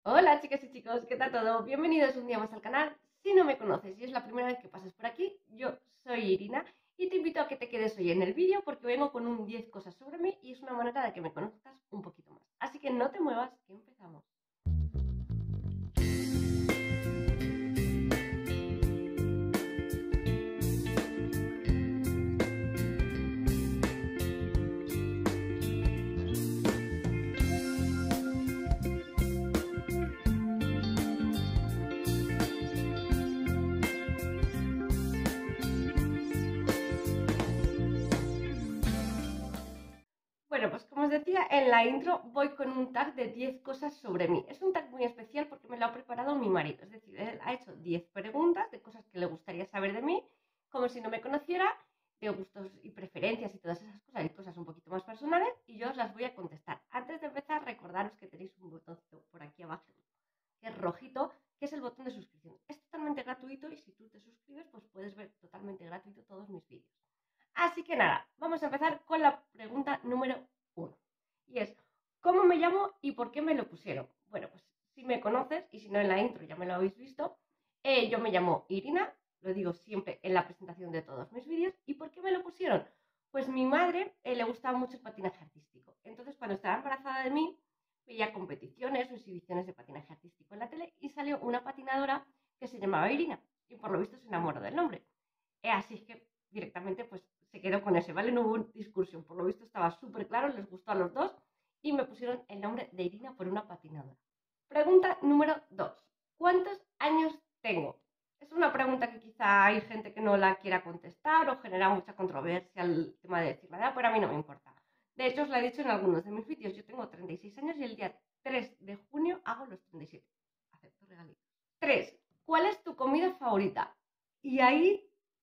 Hola chicas y chicos, ¿qué tal todo? Bienvenidos un día más al canal. Si no me conoces y es la primera vez que pasas por aquí, yo soy Irina y te invito a que te quedes hoy en el vídeo porque vengo con un 10 cosas sobre mí y es una manera de que me conozcas un poquito más. Así que no te muevas, que empezamos. Bueno, pues como os decía en la intro, voy con un tag de 10 cosas sobre mí. Es un tag muy especial porque me lo ha preparado mi marido. Es decir, él ha hecho 10 preguntas de cosas que le gustaría saber de mí, como si no me conociera, de gustos y preferencias y todas esas cosas, y cosas un poquito más personales, y yo os las voy a contestar. Antes de empezar, recordaros que tenéis un botoncito por aquí abajo, que es rojito, que es el botón de suscripción. Es totalmente gratuito y si tú te suscribes, pues puedes ver totalmente gratuito todos mis vídeos. Así que nada, vamos a empezar con la pregunta número 1. Y es, ¿cómo me llamo y por qué me lo pusieron? Bueno, pues si me conoces, y si no en la intro ya me lo habéis visto, yo me llamo Irina, lo digo siempre en la presentación de todos mis vídeos. ¿Y por qué me lo pusieron? Pues mi madre le gustaba mucho el patinaje artístico. Entonces cuando estaba embarazada de mí, veía competiciones o exhibiciones de patinaje artístico en la tele y salió una patinadora que se llamaba Irina y por lo visto se enamoró del nombre. Así que directamente pues se quedó con ese, ¿vale? No hubo discusión, por lo visto estaba súper claro, les gustó a los dos y me pusieron el nombre de Irina por una patinadora. Pregunta número 2. ¿Cuántos años tengo? Es una pregunta que quizá hay gente que no la quiera contestar o genera mucha controversia el tema de decir la edad, pero a mí no me importa. De hecho, os lo he dicho en algunos de mis vídeos, yo tengo 36 años y el día 3 de junio hago los 37. Acepto regalitos. 3. ¿Cuál es tu comida favorita? Y ahí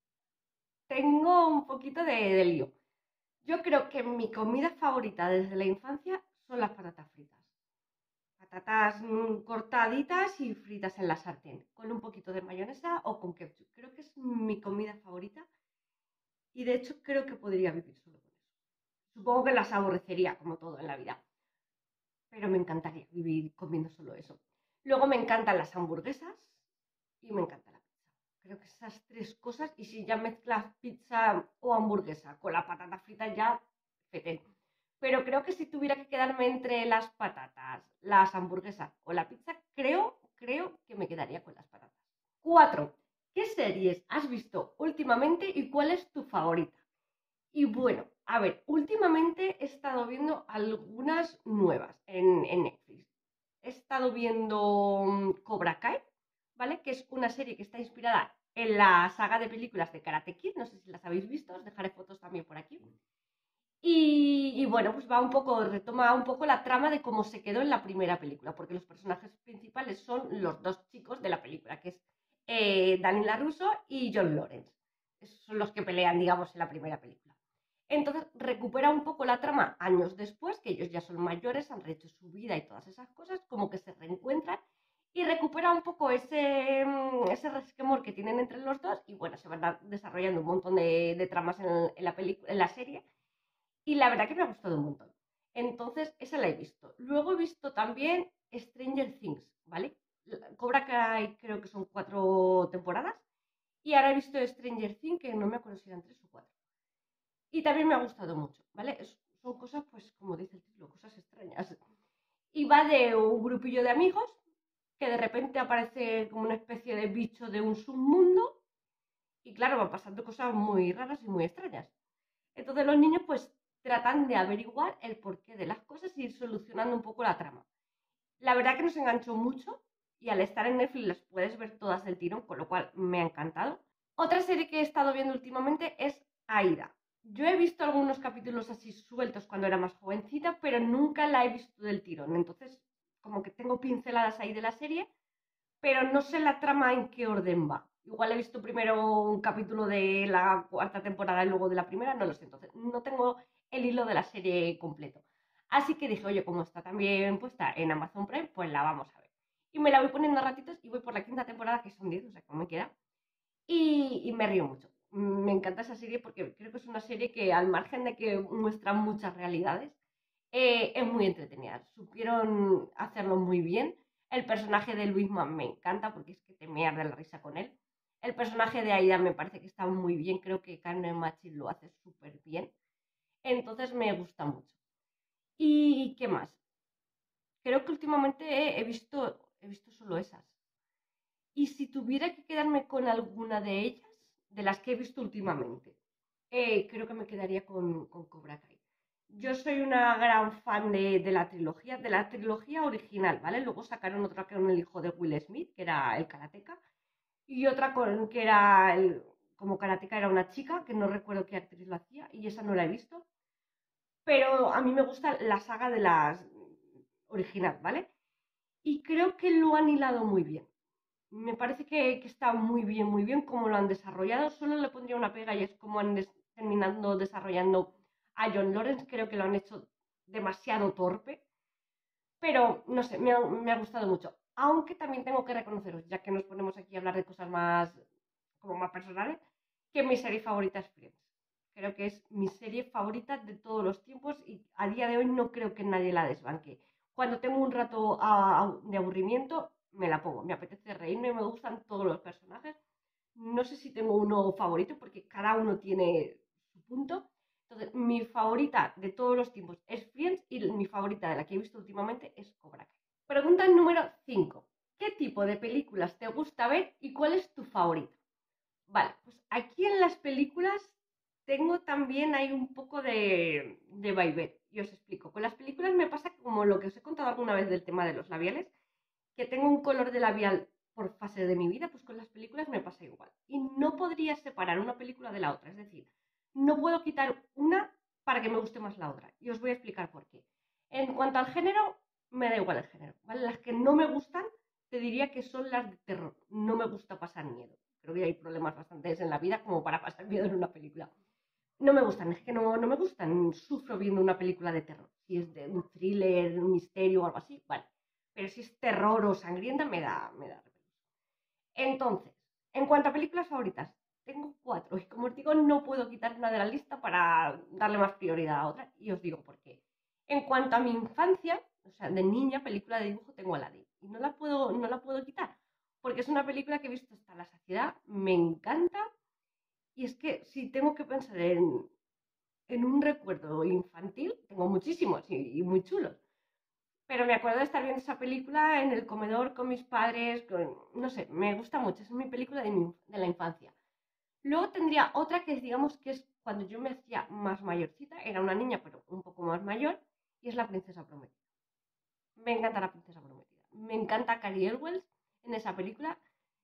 tengo un poquito de lío. Yo creo que mi comida favorita desde la infancia son las patatas fritas. Patatas cortaditas y fritas en la sartén, con un poquito de mayonesa o con ketchup. Creo que es mi comida favorita y de hecho creo que podría vivir solo con eso. Supongo que las aborrecería como todo en la vida, pero me encantaría vivir comiendo solo eso. Luego me encantan las hamburguesas y me encanta la pizza. Creo que esas tres cosas, y si ya mezclas pizza o hamburguesa con la patata frita ya, fetén. Pero creo que si tuviera que quedarme entre las patatas, las hamburguesas o la pizza, creo que me quedaría con las patatas. 4. ¿Qué series has visto últimamente y cuál es tu favorita? Y bueno, a ver, últimamente he estado viendo algunas nuevas en Netflix. He estado viendo Cobra Kai, ¿vale? Que es una serie que está inspirada en la saga de películas de Karate Kid. No sé si las habéis visto, os dejaré fotos también por aquí. Y bueno, pues va un poco, retoma un poco la trama de cómo se quedó en la primera película, porque los personajes principales son los dos chicos de la película, que es Danny LaRusso y John Lawrence. Esos son los que pelean, digamos, en la primera película. Entonces recupera un poco la trama años después, que ellos ya son mayores, han rehecho su vida y todas esas cosas, como que se reencuentran y recupera un poco ese resquemor que tienen entre los dos y bueno, se van desarrollando un montón de tramas en la serie y la verdad que me ha gustado un montón. Entonces, esa la he visto. Luego he visto también Stranger Things, ¿vale? Cobra Kai creo que son 4 temporadas y ahora he visto Stranger Things que no me acuerdo si eran 3 o 4. Y también me ha gustado mucho, ¿vale? Son cosas, pues, como dice el título, cosas extrañas. Y va de un grupillo de amigos que de repente aparece como una especie de bicho de un submundo y claro, van pasando cosas muy raras y muy extrañas. Entonces los niños pues tratan de averiguar el porqué de las cosas y ir solucionando un poco la trama. La verdad que nos enganchó mucho y al estar en Netflix las puedes ver todas del tirón, con lo cual me ha encantado. Otra serie que he estado viendo últimamente es Aida. Yo he visto algunos capítulos así sueltos cuando era más jovencita, pero nunca la he visto del tirón. Entonces, como que tengo pinceladas ahí de la serie, pero no sé la trama en qué orden va. Igual he visto primero un capítulo de la cuarta temporada y luego de la primera, no lo sé. Entonces, no tengo el hilo de la serie completo. Así que dije, oye, como está también puesta en Amazon Prime, pues la vamos a ver. Y me la voy poniendo a ratitos y voy por la quinta temporada, que son 10, o sea, que no me queda. Y me río mucho. Me encanta esa serie porque creo que es una serie que, al margen de que muestra muchas realidades, es muy entretenida. Supieron hacerlo muy bien. El personaje de Luisman me encanta porque es que te meas de la risa con él. El personaje de Aida me parece que está muy bien, creo que Carmen Machi lo hace súper bien. Entonces me gusta mucho. ¿Y qué más? Creo que últimamente he visto solo esas. Y si tuviera que quedarme con alguna de ellas, de las que he visto últimamente, creo que me quedaría con Cobra Kai. Yo soy una gran fan de la trilogía original, ¿vale? Luego sacaron otra con el hijo de Will Smith, que era el karateka, y otra que era como karateka era una chica, que no recuerdo qué actriz lo hacía, y esa no la he visto. Pero a mí me gusta la saga de las original, ¿vale? Y creo que lo han hilado muy bien. Me parece que está muy bien cómo lo han desarrollado. Solo le pondría una pega y es cómo han terminado desarrollando a John Lawrence. Creo que lo han hecho demasiado torpe, pero no sé, me ha gustado mucho. Aunque también tengo que reconoceros, ya que nos ponemos aquí a hablar de cosas más, como más personales, que mi serie favorita es Friends. Creo que es mi serie favorita de todos los tiempos y a día de hoy no creo que nadie la desbanque. Cuando tengo un rato de aburrimiento, me la pongo. Me apetece reírme, me gustan todos los personajes. No sé si tengo uno favorito porque cada uno tiene su punto. Entonces, mi favorita de todos los tiempos es Friends y mi favorita de la que he visto últimamente es Cobra Kai. Pregunta número 5. ¿Qué tipo de películas te gusta ver y cuál es tu favorita? Vale, pues aquí en las películas tengo también hay un poco de vaivén. Y os explico. Con las películas me pasa como lo que os he contado alguna vez del tema de los labiales, que tengo un color de labial por fase de mi vida, pues con las películas me pasa igual. Y no podría separar una película de la otra. Es decir, no puedo quitar una para que me guste más la otra. Y os voy a explicar por qué. En cuanto al género, me da igual el género, ¿vale? Las que no me gustan, te diría que son las de terror. No me gusta pasar miedo. Creo que hay problemas bastantes en la vida como para pasar miedo en una película. No me gustan, es que no me gustan. Sufro viendo una película de terror. Si es de un thriller, un misterio o algo así, vale. Pero si es terror o sangrienta, me da repelús. Entonces, en cuanto a películas favoritas, tengo 4. Y como os digo, no puedo quitar una de la lista para darle más prioridad a otra. Y os digo por qué. En cuanto a mi infancia, o sea, de niña, película de dibujo, tengo Aladdin. Y no la puedo quitar. Porque es una película que he visto hasta la saciedad. Me encanta. Y es que si tengo que pensar en un recuerdo infantil, tengo muchísimos y muy chulos. Pero me acuerdo de estar viendo esa película en el comedor con mis padres, no sé, me gusta mucho, es mi película de la infancia. Luego tendría otra que digamos que es cuando yo me hacía más mayorcita, era una niña pero un poco más mayor, y es La Princesa Prometida. Me encanta La Princesa Prometida, me encanta Cary Elwes en esa película.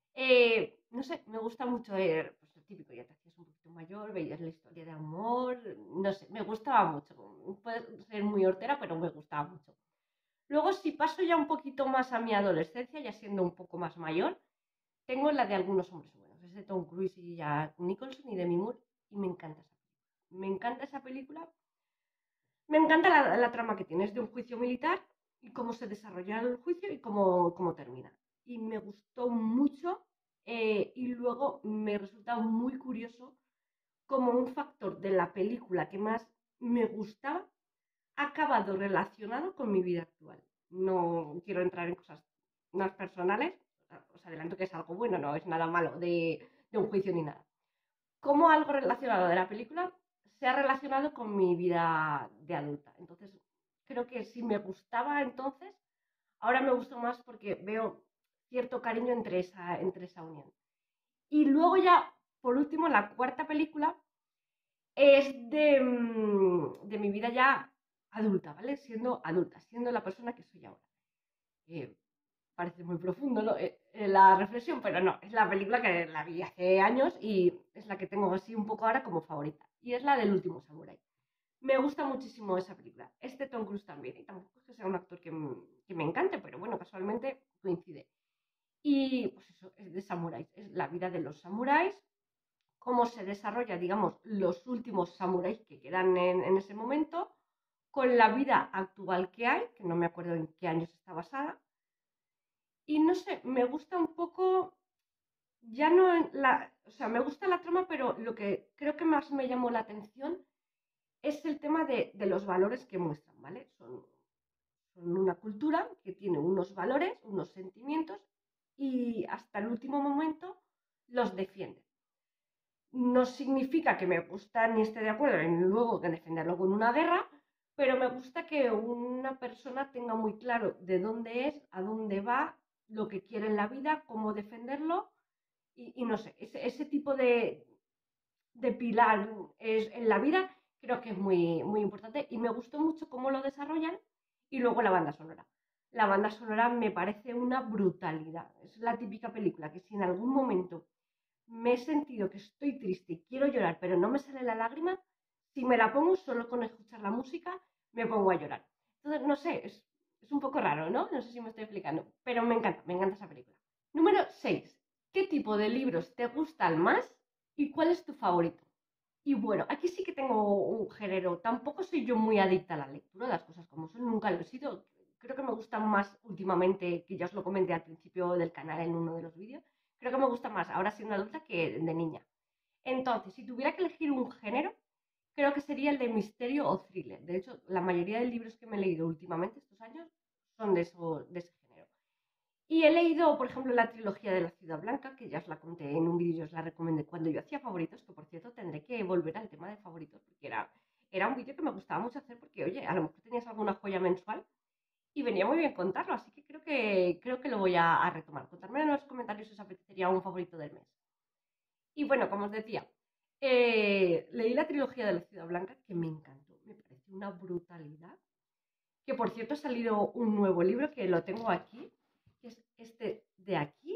No sé, me gusta mucho, pues lo típico, ya te hacías un poquito mayor, veías la historia de amor, no sé, me gustaba mucho. Puede ser muy hortera, pero me gustaba mucho. Luego, si paso ya un poquito más a mi adolescencia, ya siendo un poco más mayor, tengo la de Algunos hombres buenos. Es de Tom Cruise y Jack Nicholson y Demi Moore, y me encanta esa película. Me encanta esa película. Me encanta la trama que tiene. Es de un juicio militar y cómo se desarrolla el juicio y cómo termina. Y me gustó mucho, y luego me resulta muy curioso como un factor de la película que más me gustaba ha acabado relacionado con mi vida actual. No quiero entrar en cosas más personales, os adelanto que es algo bueno, no es nada malo de un juicio ni nada. Como algo relacionado de la película se ha relacionado con mi vida de adulta. Entonces, creo que si me gustaba entonces, ahora me gusta más porque veo cierto cariño entre esa unión. Y luego ya, por último, la cuarta película es de mi vida ya adulta, ¿vale? Siendo adulta, siendo la persona que soy ahora. Parece muy profundo, ¿no? La reflexión, pero no, es la película que la vi hace años y es la que tengo así un poco ahora como favorita. Y es la del último Samurai. Me gusta muchísimo esa película. Este Tom Cruise también. Y tampoco es que sea un actor que me encante, pero bueno, casualmente coincide. Y pues eso, es de samuráis. Es la vida de los samuráis, cómo se desarrolla, digamos, los últimos samuráis que quedan en ese momento, con la vida actual que hay, que no me acuerdo en qué años está basada. Y no sé, me gusta un poco, ya no o sea, me gusta la trama, pero lo que creo que más me llamó la atención es el tema de los valores que muestran, ¿vale? son una cultura que tiene unos valores, unos sentimientos y hasta el último momento los defiende. No significa que me gusta ni esté de acuerdo en luego que defenderlo con una guerra, pero me gusta que una persona tenga muy claro de dónde es, a dónde va, lo que quiere en la vida, cómo defenderlo y no sé, ese tipo de pilar en la vida creo que es muy, muy importante y me gustó mucho cómo lo desarrollan y luego la banda sonora. La banda sonora me parece una brutalidad. Es la típica película que si en algún momento me he sentido que estoy triste y quiero llorar, pero no me sale la lágrima, si me la pongo solo con escuchar la música, me pongo a llorar. Entonces, no sé, es un poco raro, ¿no? No sé si me estoy explicando, pero me encanta esa película. Número 6. ¿Qué tipo de libros te gustan más y cuál es tu favorito? Y bueno, aquí sí que tengo un género. Tampoco soy yo muy adicta a la lectura, las cosas como son, nunca lo he sido. Creo que me gustan más últimamente, que ya os lo comenté al principio del canal en uno de los vídeos, creo que me gusta más ahora siendo adulta que de niña. Entonces, si tuviera que elegir un género, creo que sería el de misterio o thriller. De hecho, la mayoría de libros que me he leído últimamente estos años son de ese género. Y he leído, por ejemplo, la trilogía de la Ciudad Blanca, que ya os la conté en un vídeo y os la recomendé cuando yo hacía favoritos, que por cierto tendré que volver al tema de favoritos, porque era un vídeo que me gustaba mucho hacer, porque oye, a lo mejor tenías alguna joya mensual y venía muy bien contarlo, así que creo que lo voy a retomar. Contadme en los comentarios si os apetecería un favorito del mes. Y bueno, como os decía, leí la trilogía de la Ciudad Blanca, que me encantó, me pareció una brutalidad. Que por cierto ha salido un nuevo libro que lo tengo aquí, que es este de aquí,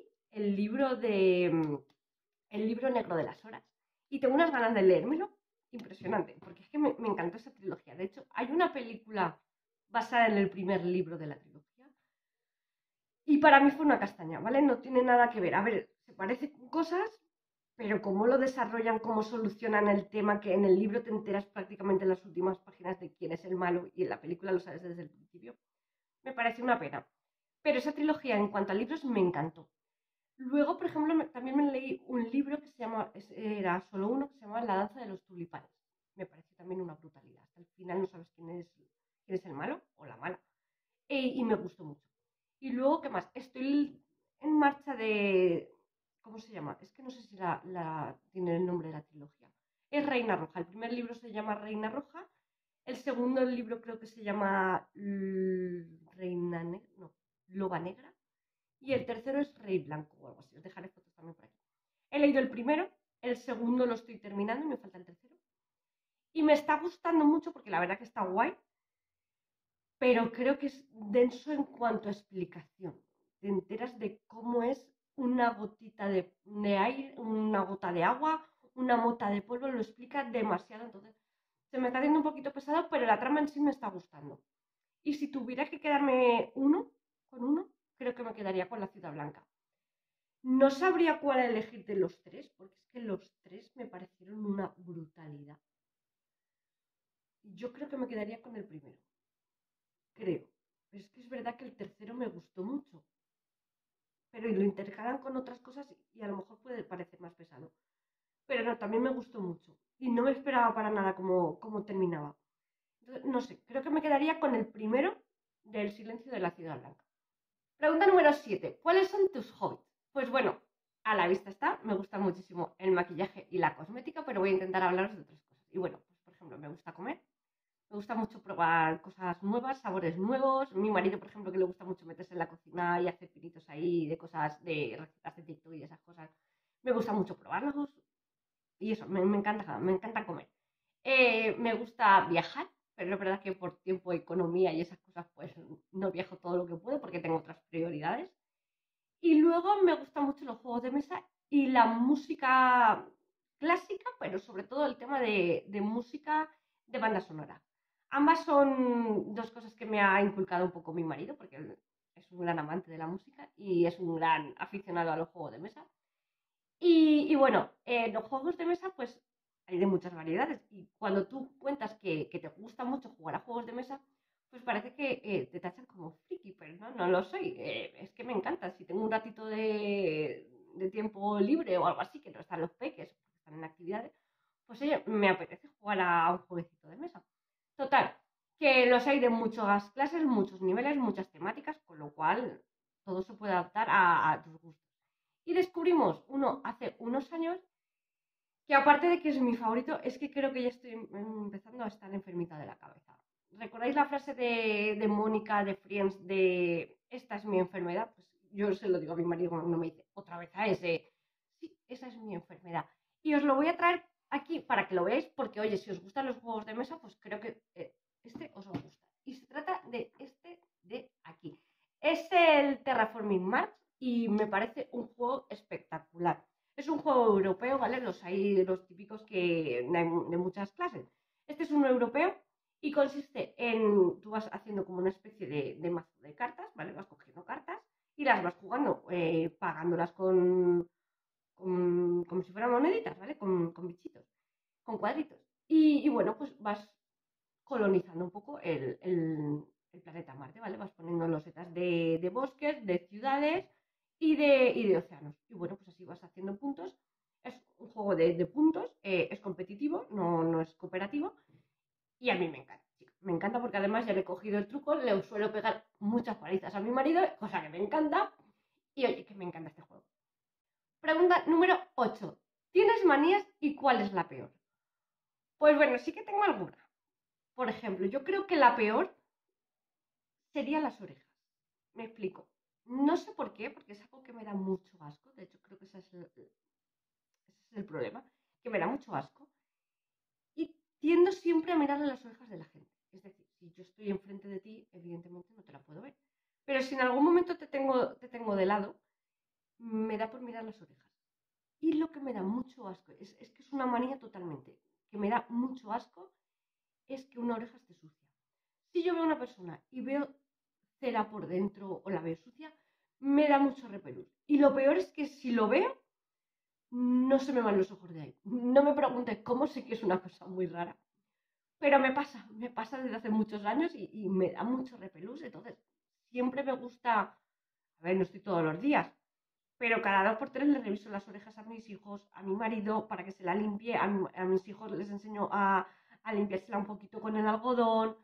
el libro negro de las horas. Y tengo unas ganas de leérmelo, impresionante, porque es que me encantó esa trilogía. De hecho, hay una película basada en el primer libro de la trilogía. Y para mí fue una castaña, ¿vale? No tiene nada que ver. A ver, se parecen cosas, pero cómo lo desarrollan, cómo solucionan el tema, que en el libro te enteras prácticamente en las últimas páginas de quién es el malo y en la película lo sabes desde el principio, me parece una pena. Pero esa trilogía en cuanto a libros me encantó. Luego, por ejemplo, también me leí un libro que se llama, era solo uno, que se llama La danza de los tulipanes. Me parece también una brutalidad. Hasta el final no sabes quién es el malo o la mala. Y me gustó mucho. Y luego, ¿qué más? Estoy en marcha de... ¿Cómo se llama? Es que no sé si tiene el nombre de la trilogía. Es Reina Roja. El primer libro se llama Reina Roja. El segundo libro creo que se llama Reina Negra. No, Loba Negra. Y el tercero es Rey Blanco o algo así. Os dejaré fotos también por aquí. He leído el primero. El segundo lo estoy terminando y me falta el tercero. Y me está gustando mucho porque la verdad que está guay, pero creo que es denso en cuanto a explicación. Te enteras de cómo es una gotita de aire, una gota de agua, una mota de polvo, lo explica demasiado. Entonces, se me está haciendo un poquito pesado, pero la trama en sí me está gustando. Y si tuviera que quedarme con uno, creo que me quedaría con la Ciudad Blanca. No sabría cuál elegir de los tres, porque es que los tres me parecieron una brutalidad. Yo creo que me quedaría con el primero. Creo. Pero es que es verdad que el tercero me gustó mucho. Pero lo intercalan con otras cosas y a lo mejor puede parecer más pesado. Pero no, también me gustó mucho. Y no me esperaba para nada cómo terminaba. Entonces, no sé, creo que me quedaría con el primero del Silencio de la Ciudad Blanca. Pregunta número 7. ¿Cuáles son tus hobbies? Pues bueno, a la vista está, me gusta muchísimo el maquillaje y la cosmética, pero voy a intentar hablaros de otras cosas. Y bueno, pues por ejemplo, me gusta comer. Me gusta mucho probar cosas nuevas, sabores nuevos. Mi marido, por ejemplo, que le gusta mucho meterse en la cocina y hacer pinitos ahí de cosas, de recetas de TikTok y esas cosas. Me gusta mucho probarlos y eso, me encanta comer. Me gusta viajar, pero es verdad que por tiempo, economía y esas cosas, pues no viajo todo lo que puedo porque tengo otras prioridades. Y luego me gustan mucho los juegos de mesa y la música clásica, pero sobre todo el tema de música de banda sonora. Ambas son dos cosas que me ha inculcado un poco mi marido, porque él es un gran amante de la música y es un gran aficionado a los juegos de mesa. Y bueno, los juegos de mesa, pues hay de muchas variedades. Y cuando tú cuentas que te gusta mucho jugar a juegos de mesa, pues parece que te tachan como friki, pero no lo soy. Es que me encanta. Si tengo un ratito de tiempo libre o algo así, que no están los peques, porque están en actividades, pues oye, me apetece jugar a un jueguecito de mesa. Total, que los hay de muchas clases, muchos niveles, muchas temáticas, con lo cual todo se puede adaptar a tus gustos. Y descubrimos uno hace unos años que aparte de que es mi favorito, es que creo que ya estoy empezando a estar enfermita de la cabeza. ¿Recordáis la frase de Mónica de Friends de esta es mi enfermedad? Pues yo se lo digo a mi marido cuando me dice otra vez a ese. Sí, esa es mi enfermedad. Y os lo voy a traer aquí para que lo veáis, porque oye, si os gustan los juegos de mesa, pues creo que este os va a gustar. Y se trata de este de aquí. Es el Terraforming Mars y me parece un juego espectacular. Es un juego europeo, ¿vale? Los hay los típicos que de muchas clases. Este es uno europeo y consiste en, tú vas haciendo como una especie de mazo de cartas, ¿vale? Vas cogiendo cartas y las vas jugando, pagándolas como si fueran moneditas, ¿vale? Con bichitos, con cuadritos. Y bueno, pues vas colonizando un poco el planeta Marte, ¿vale? Vas poniendo losetas de bosques, de ciudades y de océanos. Y bueno, pues así vas haciendo puntos. Es un juego de puntos, es competitivo, no es cooperativo. Y a mí me encanta, sí. Me encanta porque además ya le he cogido el truco, le suelo pegar muchas palizas a mi marido, cosa que me encanta. Y oye, que me encanta este juego. Pregunta número 8. ¿Tienes manías y cuál es la peor? Pues bueno, sí que tengo alguna. Por ejemplo, yo creo que la peor serían las orejas. Me explico. No sé por qué, porque es algo que me da mucho asco. De hecho, creo que ese es el problema, que me da mucho asco. Y tiendo siempre a mirarle las orejas de la gente. Es decir, si yo estoy enfrente de ti, evidentemente no te la puedo ver. Pero si en algún momento te tengo de lado, me da por mirar las orejas. Y lo que me da mucho asco, es que es una manía totalmente, que me da mucho asco, es que una oreja esté sucia. Si yo veo a una persona y veo cera por dentro o la veo sucia, me da mucho repelús. Y lo peor es que si lo veo, no se me van los ojos de ahí. No me preguntes cómo, sé que es una cosa muy rara. Pero me pasa desde hace muchos años y me da mucho repelús. Entonces, siempre me gusta, a ver, no estoy todos los días, pero cada 2 por 3 les reviso las orejas a mis hijos, a mi marido, para que se la limpie. A mis hijos les enseño a limpiársela un poquito con el algodón.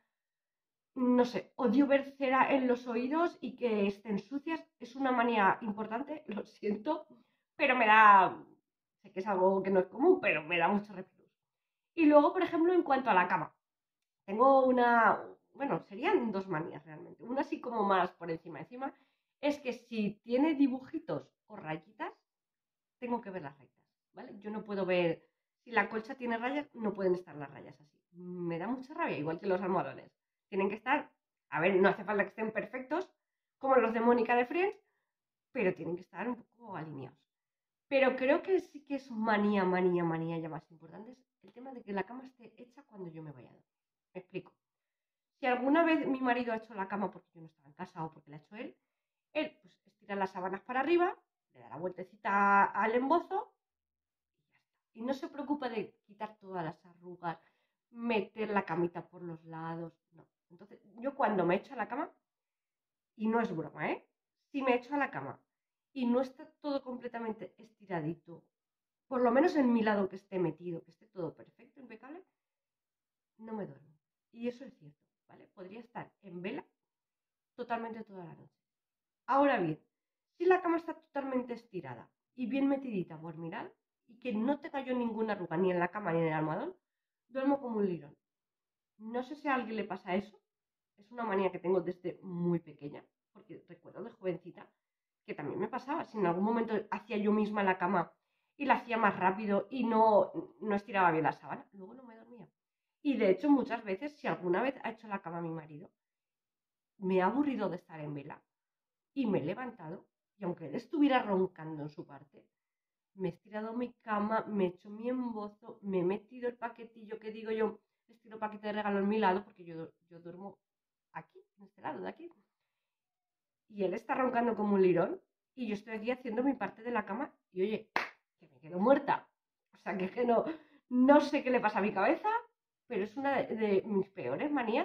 No sé, odio ver cera en los oídos y que estén sucias. Es una manía importante, lo siento, pero me da, sé que es algo que no es común, pero me da mucho repelús. Y luego, por ejemplo, en cuanto a la cama, tengo bueno, serían 2 manías realmente. Una así como más por encima, es que si tiene dibujitos o rayitas, tengo que ver las rayas, ¿vale? Yo no puedo ver, si la colcha tiene rayas, no pueden estar las rayas así. Me da mucha rabia, igual que los almohadones. Tienen que estar, a ver, no hace falta que estén perfectos, como los de Mónica de Friends, pero tienen que estar un poco alineados. Pero creo que sí que es manía ya más importante, es el tema de que la cama esté hecha cuando yo me vaya a dormir. Me explico. Si alguna vez mi marido ha hecho la cama porque yo no estaba en casa o porque la ha hecho él pues estira las sábanas para arriba, le da la vueltecita al embozo y ya está. Y no se preocupa de quitar todas las arrugas, meter la camita por los lados, no. Entonces, yo cuando me echo a la cama, y no es broma, ¿eh? Si me echo a la cama y no está todo completamente estiradito, por lo menos en mi lado que esté metido, que esté todo perfecto, impecable, no me duermo. Y eso es cierto, ¿vale? Podría estar en vela totalmente toda la noche. Ahora bien, si la cama está totalmente estirada y bien metidita por mirar y que no te cayó ninguna arruga ni en la cama ni en el almohadón, duermo como un lirón. No sé si a alguien le pasa eso. Es una manía que tengo desde muy pequeña, porque recuerdo de jovencita que también me pasaba. Si en algún momento hacía yo misma la cama y la hacía más rápido y no estiraba bien la sábana, luego no me dormía. Y de hecho, muchas veces, si alguna vez ha hecho la cama mi marido, me ha aburrido de estar en vela y me he levantado y aunque él estuviera roncando en su parte, me he estirado mi cama, me he hecho mi embozo, me he metido el paquetillo que digo yo, estilo paquete de regalo en mi lado, porque yo duermo aquí, en este lado de aquí. Y él está roncando como un lirón y yo estoy aquí haciendo mi parte de la cama y oye, que me quedo muerta. O sea, que no sé qué le pasa a mi cabeza, pero es una de mis peores manías.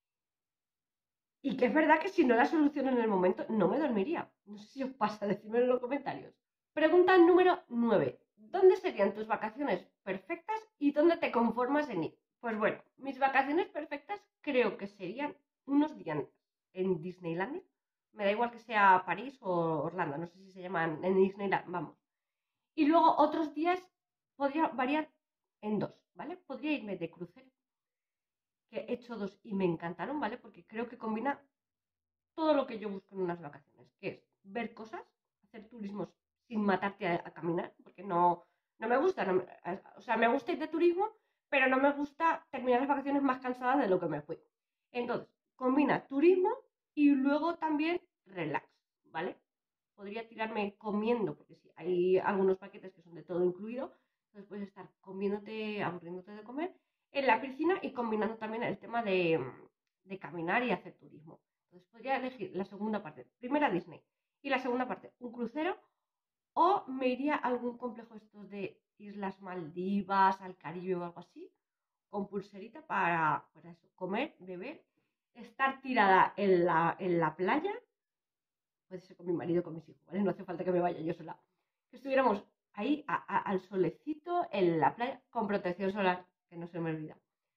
Y que es verdad que si no la soluciono en el momento, no me dormiría. No sé si os pasa, decídmelo en los comentarios. Pregunta número 9. ¿Dónde serían tus vacaciones perfectas y dónde te conformas en ir? Pues bueno, mis vacaciones perfectas creo que serían unos días en Disneylandia. Me da igual que sea París o Orlando, no sé si se llaman en Disneyland, vamos. Y luego otros días podría variar en dos, ¿vale? Podría irme de crucero, que he hecho dos y me encantaron, ¿vale? Porque creo que combina todo lo que yo busco en unas vacaciones, que es ver cosas, hacer turismos sin matarte a caminar, porque no me gusta, o sea, me gusta ir de turismo, pero no me gusta terminar las vacaciones más cansada de lo que me fui. Entonces, combina turismo y luego también relax, ¿vale? Podría tirarme comiendo, porque sí, hay algunos paquetes que son de todo incluido, entonces puedes estar comiéndote, aburriéndote de comer en la piscina y combinando también el tema de caminar y hacer turismo. Entonces podría elegir la segunda parte, primera Disney y la segunda parte, un crucero, o me iría a algún complejo estos de Islas Maldivas, al Caribe o algo así, con pulserita para eso, comer, beber, estar tirada en la playa, puede ser con mi marido, con mis hijos, ¿vale? No hace falta que me vaya yo sola. Que estuviéramos ahí al solecito, en la playa, con protección solar, que no se me olvida.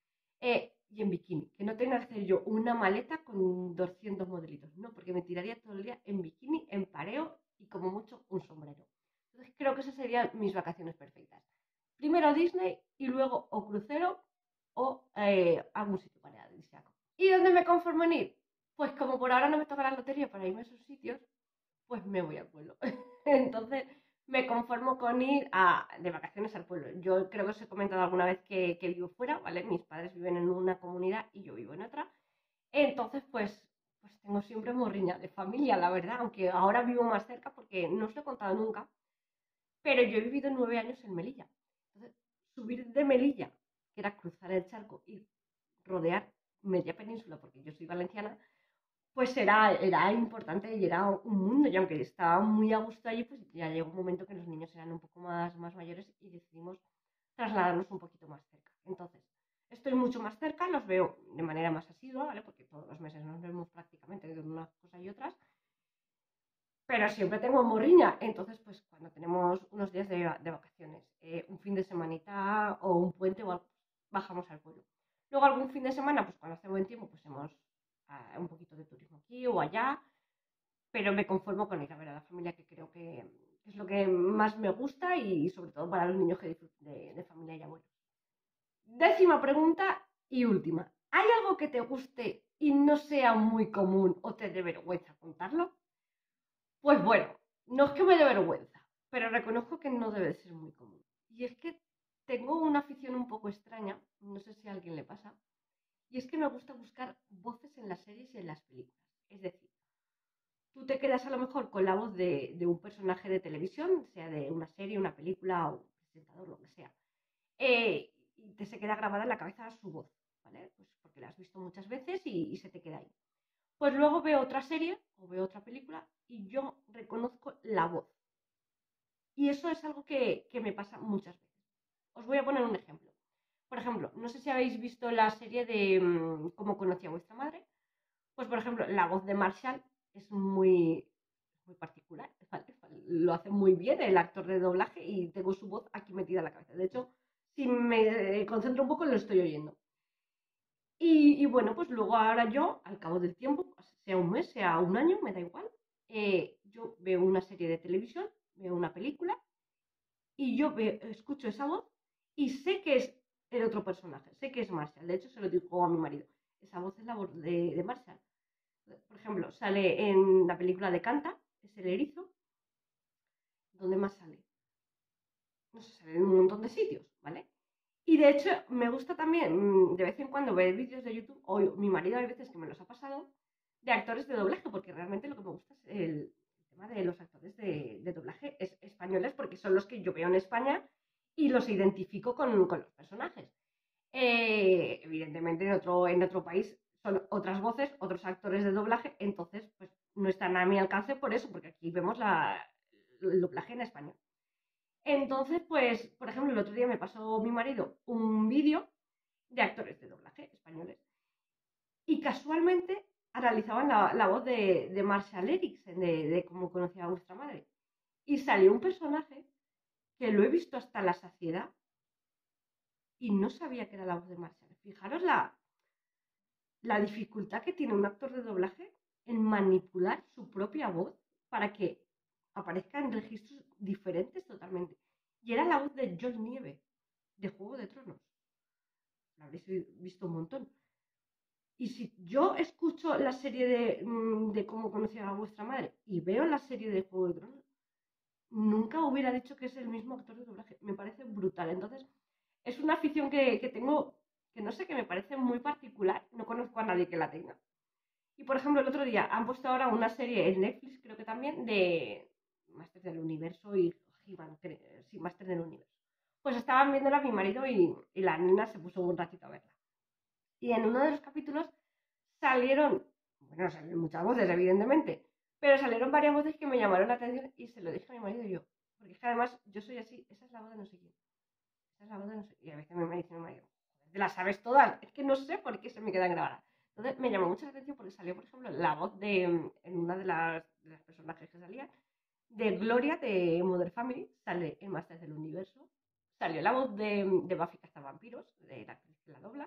Y en bikini, que no tenga que hacer yo una maleta con 200 modelitos, no, porque me tiraría todo el día en bikini, en pareo y como mucho un sombrero. Entonces creo que esas serían mis vacaciones perfectas. Primero Disney y luego o crucero o algún sitio paradisíaco. ¿Y dónde me conformo en ir? Pues como por ahora no me toca la lotería para irme a esos sitios, pues me voy al pueblo. Entonces me conformo con ir de vacaciones al pueblo. Yo creo que os he comentado alguna vez que vivo fuera, ¿vale? Mis padres viven en una comunidad y yo vivo en otra. Entonces, pues tengo siempre morriña de familia, la verdad, aunque ahora vivo más cerca porque no os lo he contado nunca, pero yo he vivido 9 años en Melilla. Entonces, subir de Melilla, que era cruzar el charco y rodear media península, porque yo soy valenciana, pues era importante y era un mundo. Y aunque estaba muy a gusto allí, pues ya llegó un momento que los niños eran un poco más mayores y decidimos trasladarnos un poquito más cerca. Entonces, estoy mucho más cerca, los veo de manera más asidua, ¿vale? Porque todos los meses nos vemos prácticamente de unas cosas y otras, pero siempre tengo morriña. Entonces, pues cuando tenemos unos días de vacaciones, un fin de semanita o un puente o algo, bajamos al pueblo. Luego algún fin de semana, pues cuando hace buen tiempo, pues hemos un poquito de turismo aquí o allá, pero me conformo con ir a ver a la familia, que creo que es lo que más me gusta y sobre todo para los niños que disfruten de familia y abuelos. Décima pregunta y última. ¿Hay algo que te guste y no sea muy común o te dé vergüenza contarlo? Pues bueno, no es que me dé vergüenza, pero reconozco que no debe ser muy común. Y es que tengo una afición un poco extraña, no sé si a alguien le pasa, y es que me gusta buscar voces en las series y en las películas. Es decir, tú te quedas a lo mejor con la voz de un personaje de televisión, sea de una serie, una película o un presentador, lo que sea, y te se queda grabada en la cabeza su voz, ¿vale? Pues porque la has visto muchas veces y se te queda ahí. Pues luego veo otra serie o veo otra película y yo reconozco la voz. Y eso es algo que me pasa muchas veces. Os voy a poner un ejemplo. Por ejemplo, no sé si habéis visto la serie de Cómo conocí a vuestra madre. Pues, por ejemplo, la voz de Marshall es muy particular. ¿Vale? Lo hace muy bien el actor de doblaje y tengo su voz aquí metida en la cabeza. De hecho, si me concentro un poco, lo estoy oyendo. Y bueno, pues luego ahora yo, al cabo del tiempo, sea un mes, sea un año, me da igual, yo veo una serie de televisión, veo una película y yo escucho esa voz y sé que es el otro personaje, sé que es Marshall. De hecho, se lo digo a mi marido. Esa voz es la voz de Marshall. Por ejemplo, sale en la película de Canta, es el erizo. ¿Dónde más sale? No sé, sale en un montón de sitios, ¿vale? Y de hecho, me gusta también de vez en cuando ver vídeos de YouTube, o mi marido hay veces que me los ha pasado, de actores de doblaje, porque realmente lo que me gusta es el tema de los actores de doblaje españoles, porque son los que yo veo en España y los identifico con los personajes. Evidentemente, en otro país son otras voces, otros actores de doblaje, entonces pues no están a mi alcance por eso, porque aquí vemos el doblaje en español. Entonces, pues, por ejemplo, el otro día me pasó mi marido un vídeo de actores de doblaje españoles y casualmente analizaban la voz de Marshall Eriksen, de cómo conocía a vuestra madre. Y salió un personaje que lo he visto hasta la saciedad y no sabía que era la voz de Marshall. fijaros la dificultad que tiene un actor de doblaje en manipular su propia voz para que aparezca en registros diferentes totalmente. Y era la voz de Jon Nieve, de Juego de Tronos. La habréis visto un montón. Y si yo escucho la serie de Cómo conocí a vuestra madre y veo la serie de Juego de Tronos, nunca hubiera dicho que es el mismo actor de doblaje. Me parece brutal. Entonces, es una afición que tengo, que no sé, que me parece muy particular. No conozco a nadie que la tenga. Y por ejemplo, el otro día han puesto ahora una serie en Netflix, creo que también, de Máster del Universo y He-Man, sí, Máster del Universo. Pues estaban viéndola mi marido y la nena se puso un ratito a verla. Y en uno de los capítulos salieron muchas voces, evidentemente, pero salieron varias voces que me llamaron la atención y se lo dije a mi marido y yo. Porque es que además yo soy así, esa es la voz de no sé quién. Esa es la voz de no sé quién. Y a veces me dice mi marido, ¿te las sabes todas? Es que no sé por qué se me quedan grabadas. Entonces me llamó mucho la atención porque salió, por ejemplo, la voz en una de las personajes que salían, de Gloria de Modern Family, sale en Masters del Universo, salió la voz de Buffy Cazavampiros, de la actriz que la dobla,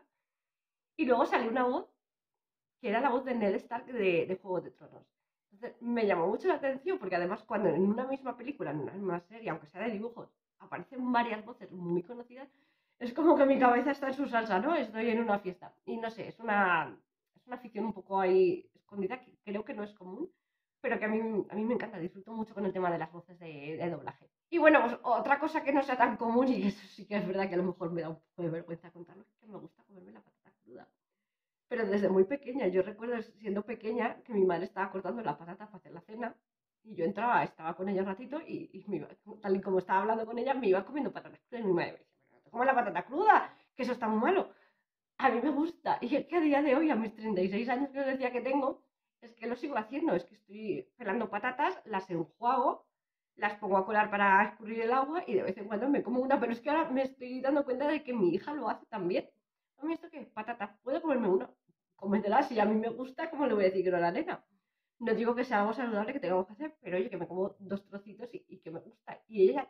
y luego salió una voz que era la voz de Ned Stark de Juego de Tronos. Entonces me llamó mucho la atención porque además cuando en una misma película, en una misma serie, aunque sea de dibujos, aparecen varias voces muy conocidas, es como que mi cabeza está en su salsa, ¿no? Estoy en una fiesta. Y no sé, es una afición un poco ahí escondida que creo que no es común, pero que a mí me encanta, disfruto mucho con el tema de las voces de doblaje. Y bueno, pues otra cosa que no sea tan común y que eso sí que es verdad que a lo mejor me da un poco de vergüenza contarlo, es que me gusta comerme la patata cruda. Pero desde muy pequeña, yo recuerdo siendo pequeña que mi madre estaba cortando la patata para hacer la cena y yo entraba, estaba con ella un ratito y me iba, tal y como estaba hablando con ella, me iba comiendo patatas crudas y mi madre me decía, pero no te comas la patata cruda, que eso está muy malo. A mí me gusta y es que a día de hoy, a mis 36 años que os decía que tengo, es que lo sigo haciendo, es que estoy pelando patatas, las enjuago, las pongo a colar para escurrir el agua y de vez en cuando me como una, pero es que ahora me estoy dando cuenta de que mi hija lo hace también. ¿A mí esto qué es? Patatas, ¿puedo comerme una? Cómetela, si a mí me gusta, ¿cómo le voy a decir que no a la nena? No digo que sea algo saludable que tengamos que hacer, pero oye, que me como 2 trocitos y que me gusta. Y ella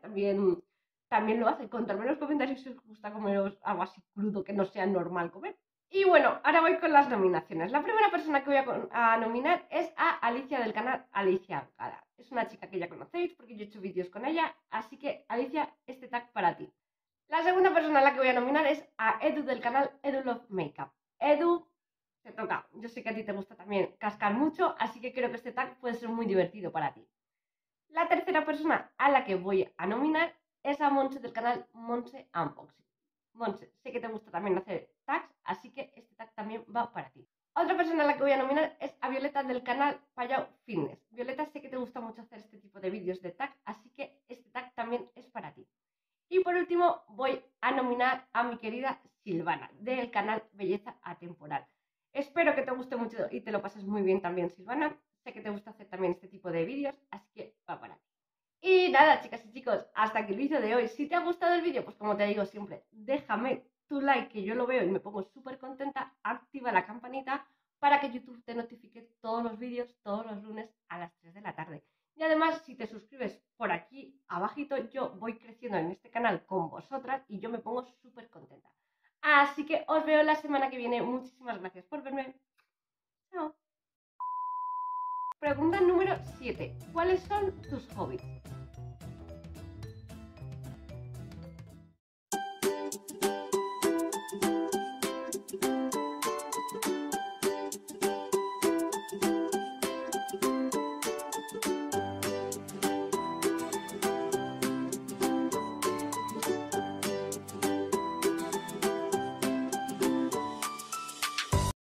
también lo hace. Contadme en los comentarios si os gusta comeros algo así crudo que no sea normal comer. Y bueno, ahora voy con las nominaciones. La primera persona que voy a nominar es a Alicia del canal Alicia Gala. Es una chica que ya conocéis porque yo he hecho vídeos con ella, así que Alicia, este tag para ti. La segunda persona a la que voy a nominar es a Edu del canal Edu Love Makeup. Edu, te toca. Yo sé que a ti te gusta también cascar mucho, así que creo que este tag puede ser muy divertido para ti. La tercera persona a la que voy a nominar es a Monse del canal Monse Unboxing. Monse, sé que te gusta también hacer tags, así que este tag también va para ti. Otra persona a la que voy a nominar es a Violeta del canal Payao Fitness. Violeta, sé que te gusta mucho hacer este tipo de vídeos de tag, así que este tag también es para ti. Y por último voy a nominar a mi querida Silvana del canal Belleza Atemporal. Espero que te guste mucho y te lo pases muy bien también, Silvana. Sé que te gusta hacer también este tipo de vídeos, así que va para ti. Y nada, chicas y chicos, hasta aquí el vídeo de hoy. Si te ha gustado el vídeo, pues como te digo siempre, déjame tu like, que yo lo veo y me pongo súper contenta. Activa la campanita para que YouTube te notifique todos los vídeos todos los lunes a las 3 de la tarde. Y además, si te suscribes por aquí abajito, yo voy creciendo en este canal con vosotras y yo me pongo súper contenta. Así que os veo la semana que viene. Muchísimas gracias por verme. Chao. Pregunta número 7. ¿Cuáles son tus hobbies?